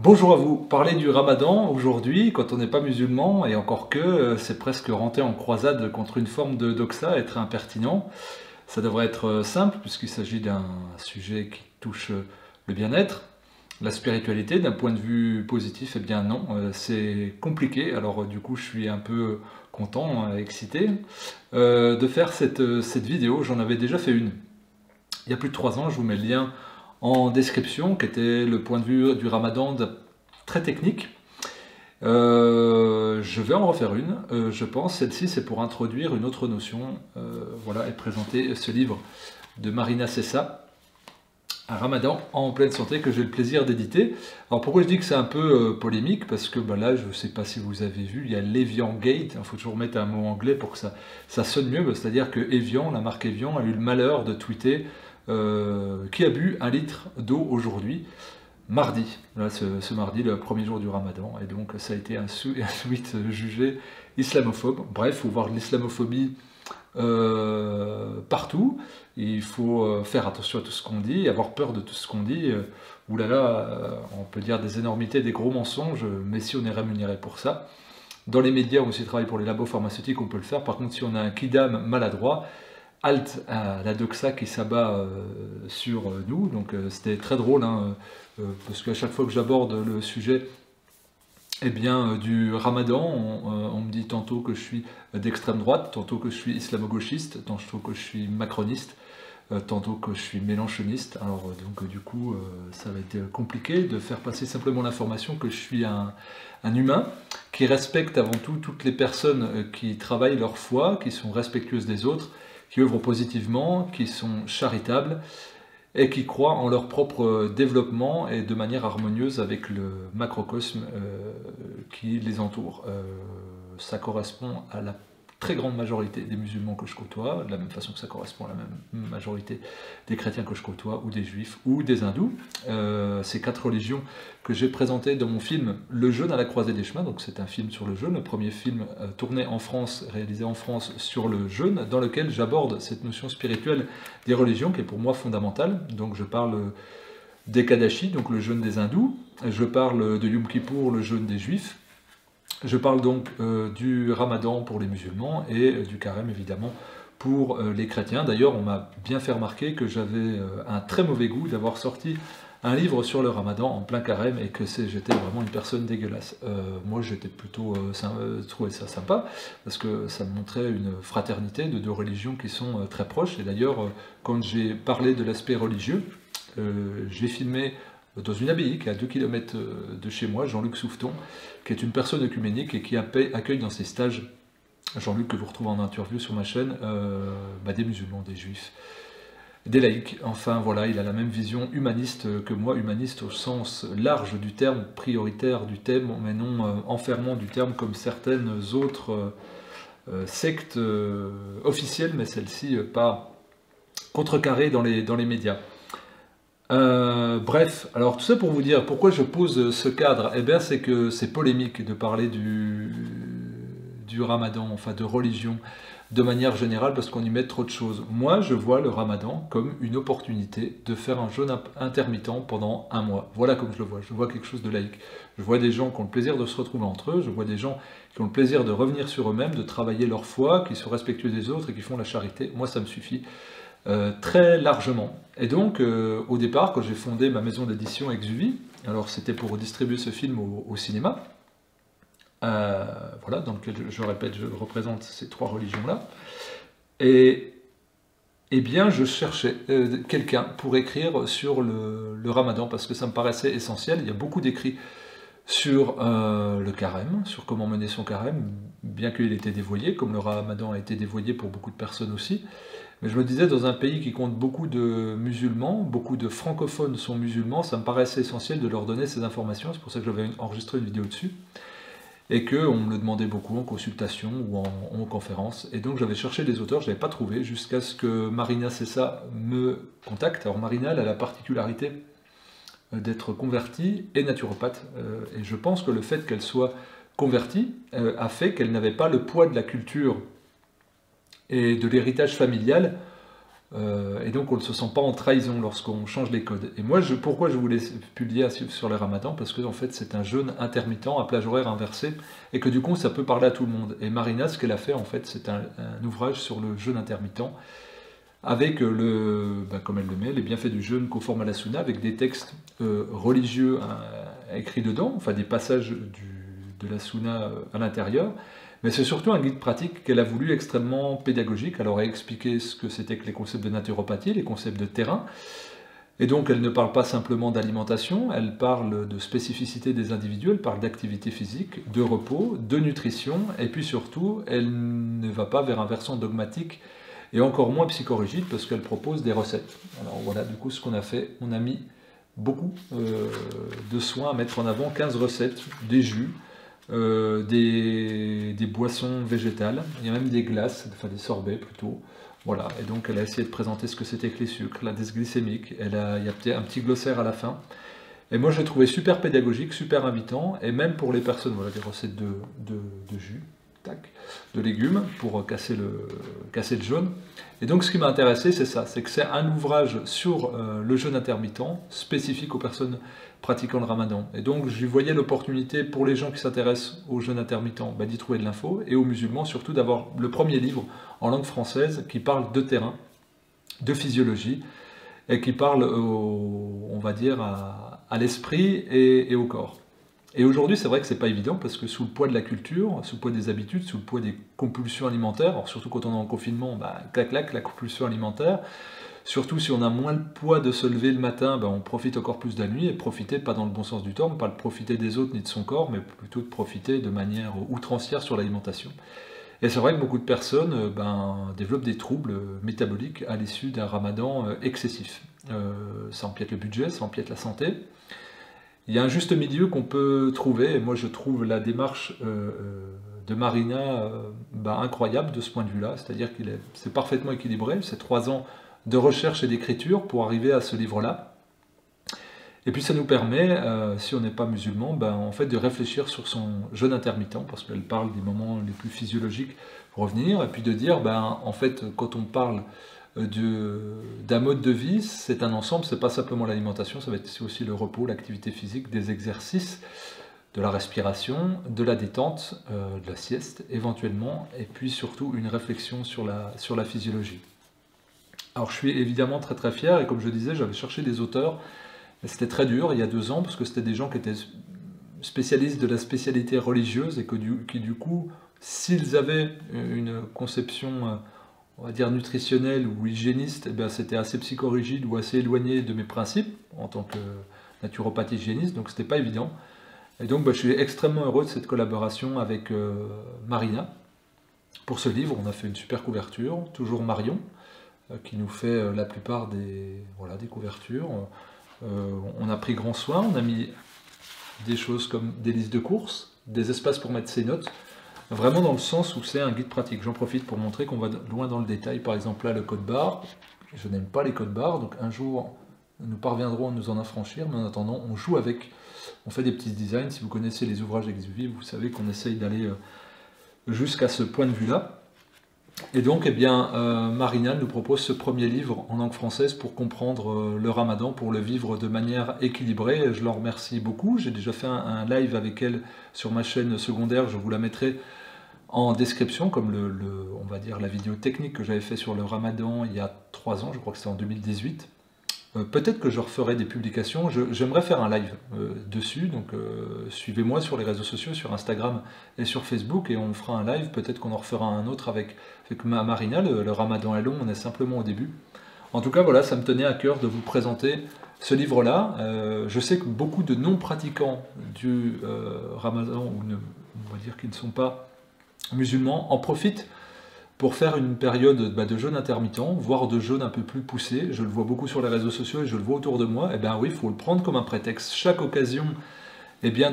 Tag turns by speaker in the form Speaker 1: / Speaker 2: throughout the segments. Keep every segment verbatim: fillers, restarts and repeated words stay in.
Speaker 1: Bonjour à vous. Parler du Ramadan aujourd'hui, quand on n'est pas musulman, et encore que, euh, c'est presque rentrer en croisade contre une forme de doxa, être impertinent. Ça devrait être euh, simple, puisqu'il s'agit d'un sujet qui touche euh, le bien-être, la spiritualité. D'un point de vue positif, eh bien non, euh, c'est compliqué. Alors euh, du coup, je suis un peu content, euh, excité, euh, de faire cette, euh, cette vidéo. J'en avais déjà fait une il y a plus de trois ans. Je vous mets le lien en description, qui était le point de vue du Ramadan de- très technique. Euh, je vais en refaire une, euh, je pense. Celle-ci, c'est pour introduire une autre notion, euh, voilà, et présenter ce livre de Marina Sessa, un Ramadan en pleine santé, que j'ai le plaisir d'éditer. Alors pourquoi je dis que c'est un peu euh, polémique? Parce que bah, là, je ne sais pas si vous avez vu, il y a l'Evian Gate. Il faut toujours mettre un mot anglais pour que ça, ça sonne mieux. C'est-à-dire que Evian, la marque Evian, a eu le malheur de tweeter euh, qui a bu un litre d'eau aujourd'hui, mardi, là, ce, ce mardi, le premier jour du Ramadan, et donc ça a été un, sou- un tweet jugé islamophobe. Bref, il faut voir de l'islamophobie euh, partout. Il faut euh, faire attention à tout ce qu'on dit, avoir peur de tout ce qu'on dit. Euh, Ouh là là, euh, on peut dire des énormités, des gros mensonges, mais si on est rémunéré pour ça. Dans les médias, on aussi travaille pour les labos pharmaceutiques, on peut le faire. Par contre, si on a un kidam maladroit, halte à la doxa qui s'abat euh, sur euh, nous. Donc euh, c'était très drôle, hein, euh, parce qu'à chaque fois que j'aborde le sujet eh bien, euh, du Ramadan, on, euh, on me dit tantôt que je suis d'extrême droite, tantôt que je suis islamo-gauchiste, tantôt que je suis macroniste, euh, tantôt que je suis mélenchoniste. Alors euh, donc euh, du coup, euh, ça va être compliqué de faire passer simplement l'information que je suis un, un humain qui respecte avant tout toutes les personnes euh, qui travaillent leur foi, qui sont respectueuses des autres, qui œuvrent positivement, qui sont charitables et qui croient en leur propre développement et de manière harmonieuse avec le macrocosme euh, qui les entoure. Euh, ça correspond à la très grande majorité des musulmans que je côtoie, de la même façon que ça correspond à la même majorité des chrétiens que je côtoie, ou des juifs, ou des hindous. Euh, ces quatre religions que j'ai présentées dans mon film Le jeûne à la croisée des chemins, donc c'est un film sur le jeûne, le premier film euh, tourné en France, réalisé en France sur le jeûne, dans lequel j'aborde cette notion spirituelle des religions, qui est pour moi fondamentale. Donc je parle d'Ekadashi, donc le jeûne des hindous, je parle de Yom Kippour, le jeûne des juifs, je parle donc euh, du Ramadan pour les musulmans et euh, du carême évidemment pour euh, les chrétiens. D'ailleurs, on m'a bien fait remarquer que j'avais euh, un très mauvais goût d'avoir sorti un livre sur le Ramadan en plein carême et que j'étais vraiment une personne dégueulasse. Euh, moi, j'étais plutôt euh, euh, trouvé ça sympa parce que ça me montrait une fraternité de deux religions qui sont euh, très proches. Et d'ailleurs, euh, quand j'ai parlé de l'aspect religieux, euh, j'ai filmé dans une abbaye qui est à deux kilomètres de chez moi, Jean-Luc Souffeton, qui est une personne œcuménique et qui accueille dans ses stages, Jean-Luc que vous retrouvez en interview sur ma chaîne, euh, bah des musulmans, des juifs, des laïcs. Enfin voilà, il a la même vision humaniste que moi, humaniste au sens large du terme, prioritaire du terme, mais non euh, enfermant du terme comme certaines autres euh, euh, sectes euh, officielles, mais celles-ci euh, pas contrecarrées dans les, dans les médias. Euh, bref, alors tout ça pour vous dire pourquoi je pose ce cadre. Eh bien, c'est que c'est polémique de parler du, du Ramadan, enfin de religion, de manière générale, parce qu'on y met trop de choses. Moi, je vois le Ramadan comme une opportunité de faire un jeûne intermittent pendant un mois. Voilà comme je le vois. Je vois quelque chose de laïque. Je vois des gens qui ont le plaisir de se retrouver entre eux. Je vois des gens qui ont le plaisir de revenir sur eux-mêmes, de travailler leur foi, qui sont respectueux des autres et qui font la charité. Moi, ça me suffit. Euh, très largement. Et donc, euh, au départ, quand j'ai fondé ma maison d'édition Exuvie, alors c'était pour distribuer ce film au, au cinéma, euh, voilà, dans lequel, je, je répète, je représente ces trois religions-là, et eh bien, je cherchais euh, quelqu'un pour écrire sur le, le Ramadan, parce que ça me paraissait essentiel. Il y a beaucoup d'écrits sur euh, le carême, sur comment mener son carême, bien qu'il ait été dévoyé, comme le Ramadan a été dévoyé pour beaucoup de personnes aussi. Mais je me disais, dans un pays qui compte beaucoup de musulmans, beaucoup de francophones sont musulmans, ça me paraissait essentiel de leur donner ces informations, c'est pour ça que j'avais enregistré une vidéo dessus, et qu'on me le demandait beaucoup en consultation ou en, en conférence. Et donc j'avais cherché des auteurs, je n'avais pas trouvé, jusqu'à ce que Marina Sessa me contacte. Alors Marina, elle a la particularité d'être convertie et naturopathe, et je pense que le fait qu'elle soit convertie a fait qu'elle n'avait pas le poids de la culture et de l'héritage familial Euh, et donc on ne se sent pas en trahison lorsqu'on change les codes. Et moi, je, pourquoi je voulais publier sur le Ramadan? Parce que en fait c'est un jeûne intermittent à plage horaire inversée, et que du coup ça peut parler à tout le monde. Et Marina, ce qu'elle a fait en fait, c'est un, un ouvrage sur le jeûne intermittent, avec le, bah, comme elle le met, les bienfaits du jeûne conforme à la Sunna, avec des textes euh, religieux euh, écrits dedans, enfin des passages du, de la Sunna euh, à l'intérieur. Mais c'est surtout un guide pratique qu'elle a voulu extrêmement pédagogique. Elle aurait expliqué ce que c'était que les concepts de naturopathie, les concepts de terrain. Et donc elle ne parle pas simplement d'alimentation, elle parle de spécificité des individus, elle parle d'activité physique, de repos, de nutrition, et puis surtout, elle ne va pas vers un versant dogmatique et encore moins psychorigide, parce qu'elle propose des recettes. Alors voilà, du coup, ce qu'on a fait, on a mis beaucoup euh, de soin à mettre en avant quinze recettes, des jus, Euh, des, des boissons végétales, il y a même des glaces, enfin des sorbets plutôt. Voilà, et donc elle a essayé de présenter ce que c'était que les sucres, l'indice glycémique, elle a, il y a peut-être un petit glossaire à la fin. Et moi je l'ai trouvé super pédagogique, super invitant, et même pour les personnes, voilà des recettes de, de, de jus, tac, de légumes, pour casser le, casser le jeûne. Et donc ce qui m'a intéressé, c'est ça, c'est que c'est un ouvrage sur euh, le jeûne intermittent, spécifique aux personnes pratiquant le ramadan. Et donc je voyais l'opportunité pour les gens qui s'intéressent au jeûne intermittent, bah, d'y trouver de l'info, et aux musulmans surtout d'avoir le premier livre en langue française qui parle de terrain, de physiologie, et qui parle, au, on va dire, à, à l'esprit et, et au corps. Et aujourd'hui, c'est vrai que c'est pas évident, parce que sous le poids de la culture, sous le poids des habitudes, sous le poids des compulsions alimentaires, alors surtout quand on est en confinement, bah, clac clac, la compulsion alimentaire, surtout si on a moins le poids de se lever le matin, bah, on profite encore plus de la nuit, et profiter, pas dans le bon sens du terme, pas de profiter des autres ni de son corps, mais plutôt de profiter de manière outrancière sur l'alimentation. Et c'est vrai que beaucoup de personnes ben, développent des troubles métaboliques à l'issue d'un ramadan excessif. Euh, ça empiète le budget, ça empiète la santé. Il y a un juste milieu qu'on peut trouver, et moi je trouve la démarche euh, de Marina euh, bah, incroyable de ce point de vue-là, c'est-à-dire qu'il est, c'est parfaitement équilibré, c'est trois ans de recherche et d'écriture pour arriver à ce livre-là. Et puis ça nous permet, euh, si on n'est pas musulman, ben, en fait, de réfléchir sur son jeûne intermittent, parce qu'elle parle des moments les plus physiologiques pour revenir, et puis de dire, ben, en fait, quand on parle d'un mode de vie, c'est un ensemble, c'est pas simplement l'alimentation, ça va être aussi le repos, l'activité physique, des exercices, de la respiration, de la détente, euh, de la sieste éventuellement, et puis surtout une réflexion sur la, sur la physiologie. Alors je suis évidemment très très fier, et comme je disais, j'avais cherché des auteurs, et c'était très dur il y a deux ans, parce que c'était des gens qui étaient spécialistes de la spécialité religieuse, et que du, qui du coup, s'ils avaient une conception, on va dire nutritionnelle ou hygiéniste, eh bien, c'était assez psychorigide ou assez éloigné de mes principes, en tant que naturopathe hygiéniste, donc c'était pas évident. Et donc bah, je suis extrêmement heureux de cette collaboration avec euh, Marina. Pour ce livre, on a fait une super couverture, toujours Marion, euh, qui nous fait euh, la plupart des, voilà, des couvertures. Euh, on a pris grand soin, on a mis des choses comme des listes de courses, des espaces pour mettre ses notes, vraiment dans le sens où c'est un guide pratique. J'en profite pour montrer qu'on va loin dans le détail. Par exemple là, le code barre, je n'aime pas les codes barres, donc un jour nous parviendrons à nous en affranchir, mais en attendant on joue avec, on fait des petits designs. Si vous connaissez les ouvrages d'Exuvie, vous savez qu'on essaye d'aller jusqu'à ce point de vue-là. Et donc, eh bien, euh, Marina nous propose ce premier livre en langue française pour comprendre euh, le ramadan, pour le vivre de manière équilibrée. Je l'en remercie beaucoup. J'ai déjà fait un, un live avec elle sur ma chaîne secondaire. Je vous la mettrai en description, comme le, le, on va dire la vidéo technique que j'avais fait sur le ramadan il y a trois ans, je crois que c'était en deux mille dix-huit. Euh, Peut-être que je referai des publications. J'aimerais faire un live euh, dessus, donc euh, suivez-moi sur les réseaux sociaux, sur Instagram et sur Facebook, et on fera un live. Peut-être qu'on en refera un autre avec, avec ma Marina. Le, le ramadan est long, on est simplement au début. En tout cas, voilà, ça me tenait à cœur de vous présenter ce livre-là. Euh, je sais que beaucoup de non-pratiquants du euh, ramadan, ou ne, on va dire qui ne sont pas musulmans, en profitent pour faire une période bah, de jeûne intermittent, voire de jeûne un peu plus poussé. Je le vois beaucoup sur les réseaux sociaux et je le vois autour de moi. Et bien oui, il faut le prendre comme un prétexte. Chaque occasion eh bien,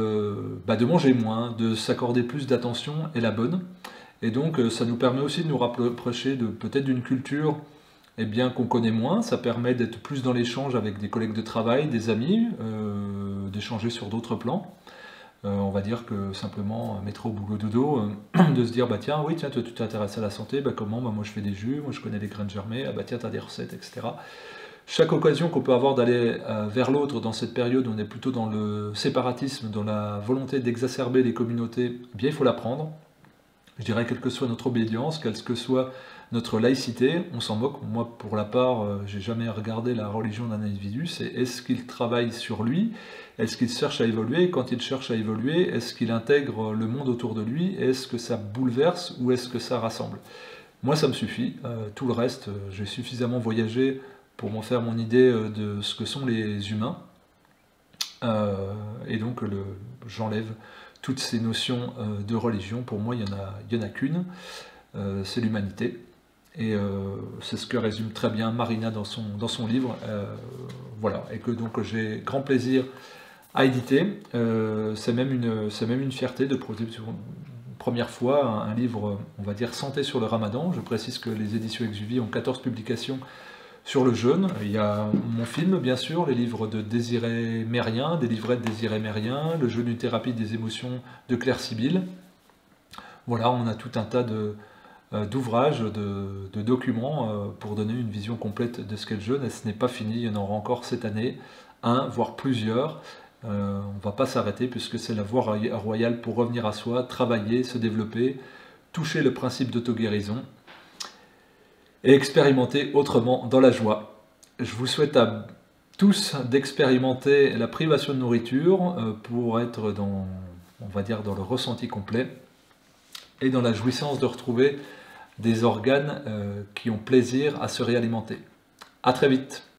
Speaker 1: de, bah, de manger moins, de s'accorder plus d'attention est la bonne. Et donc ça nous permet aussi de nous rapprocher de peut-être d'une culture eh bien, qu'on connaît moins. Ça permet d'être plus dans l'échange avec des collègues de travail, des amis, euh, d'échanger sur d'autres plans. Euh, on va dire que simplement mettre au boulot dodo, euh, de se dire bah tiens oui tiens toi tu t'intéresses à la santé, bah comment, bah moi je fais des jus, moi je connais les graines germées, ah bah tiens t'as des recettes, et cetera. Chaque occasion qu'on peut avoir d'aller euh, vers l'autre dans cette période où on est plutôt dans le séparatisme, dans la volonté d'exacerber les communautés, eh bien il faut la prendre. Je dirais quelle que soit notre obédience, quelle que soit notre laïcité, on s'en moque. Moi, pour la part, euh, j'ai jamais regardé la religion d'un individu. C'est est-ce qu'il travaille sur lui, est-ce qu'il cherche à évoluer. Quand il cherche à évoluer, est-ce qu'il intègre le monde autour de lui, est-ce que ça bouleverse ou est-ce que ça rassemble. Moi, ça me suffit. Euh, tout le reste, euh, j'ai suffisamment voyagé pour m'en faire mon idée euh, de ce que sont les humains. Euh, et donc, le, j'enlève toutes ces notions euh, de religion. Pour moi, il n'y en a, il y en a qu'une, euh, c'est l'humanité. Et euh, c'est ce que résume très bien Marina dans son, dans son livre. Euh, voilà, et que donc j'ai grand plaisir à éditer. Euh, c'est même une, c'est même une fierté de produire pour une première fois un, un livre, on va dire, santé sur le ramadan. Je précise que les éditions Exuvie ont quatorze publications sur le jeûne. Il y a mon film, bien sûr, les livres de Désiré Mérien, des livrettes de Désiré Mérien, le jeûne, une thérapie des émotions de Claire Sibylle. Voilà, on a tout un tas de, euh, d'ouvrages, de, de documents euh, pour donner une vision complète de ce qu'est le jeûne. Et ce n'est pas fini, il y en aura encore cette année, un, voire plusieurs. Euh, on ne va pas s'arrêter puisque c'est la voie royale pour revenir à soi, travailler, se développer, toucher le principe d'auto-guérison et expérimenter autrement dans la joie. Je vous souhaite à tous d'expérimenter la privation de nourriture euh, pour être dans, on va dire, dans le ressenti complet et dans la jouissance de retrouver des organes euh, qui ont plaisir à se réalimenter. À très vite.